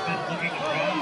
defense looking to press.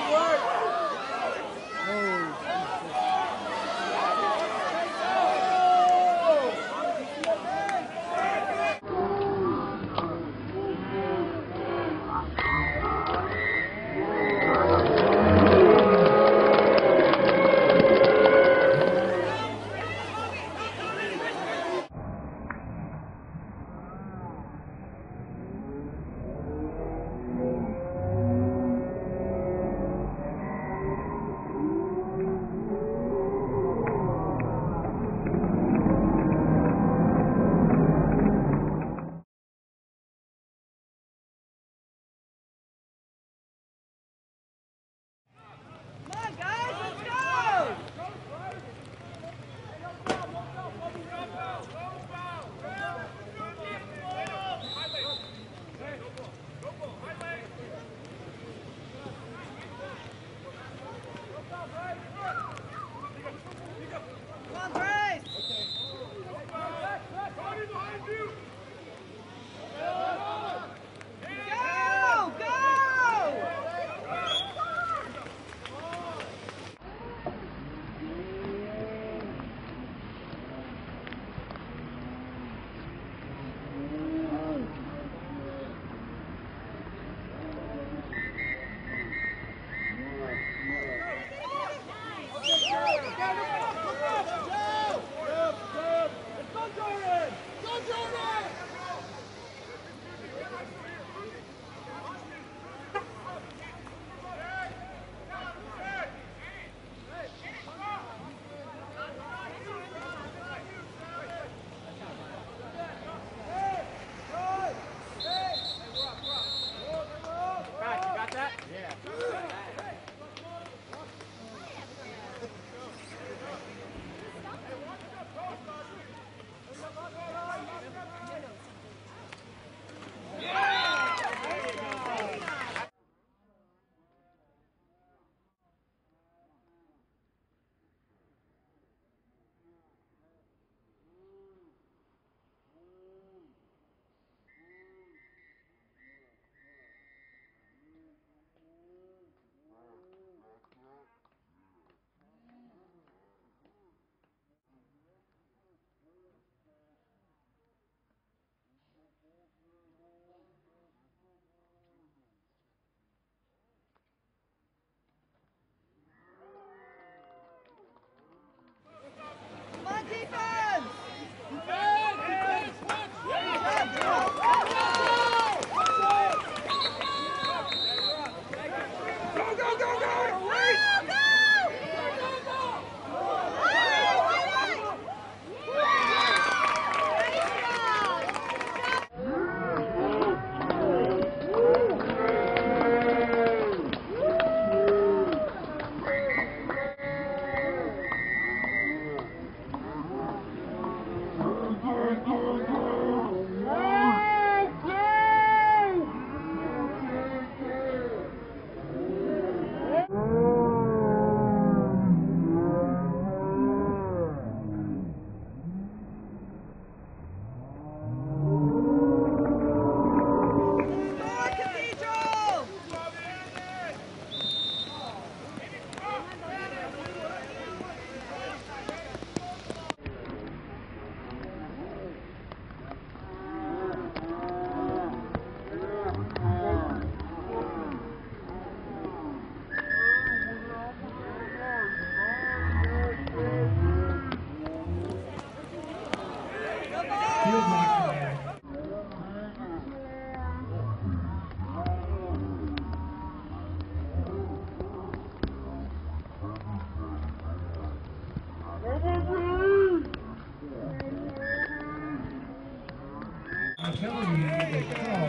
I'm telling you, they call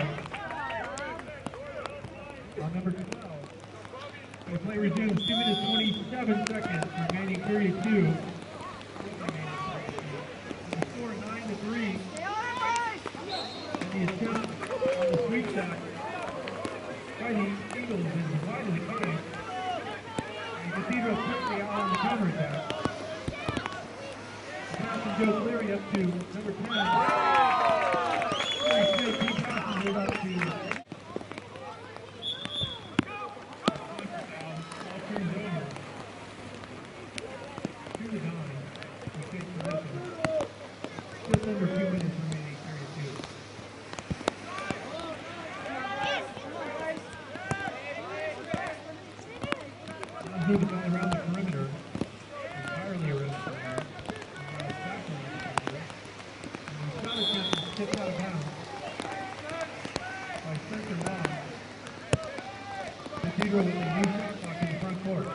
on number 12. The play resumes 2 minutes 27 seconds, remaining 32. The score 9-3. And the attempt on the sweep shot by the Eagles is widely tied. And Cathedral quickly out on the counter attack. Pass from Joe Cleary up to number 10. Keep passing it up to move the ball around the perimeter, entirely around the perimeter. And the shot attempt is tipped out of bounds by Spencer Long. Cathedral with a new shot clock in the front court.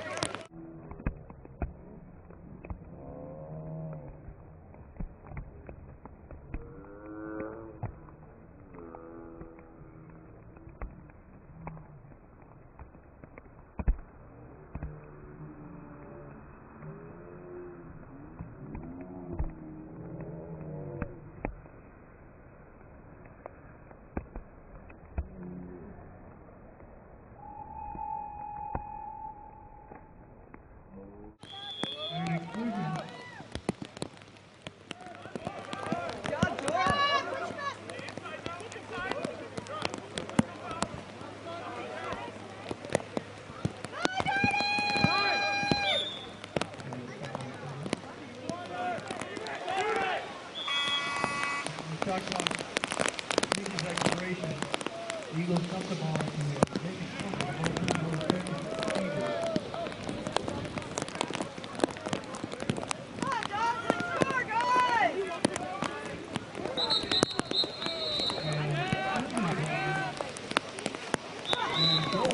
Shot clock reaches expiration. Eagles dump the ball to make it comfortable. And